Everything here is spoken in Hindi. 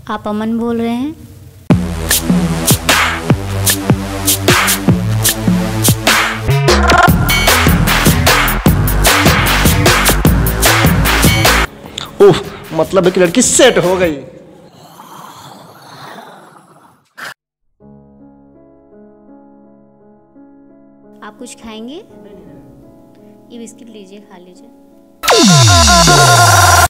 आप अमन बोल रहे हैं? उफ, मतलब एक लड़की सेट हो गई। आप कुछ खाएंगे? ये बिस्किट लीजिए, खा लीजिए।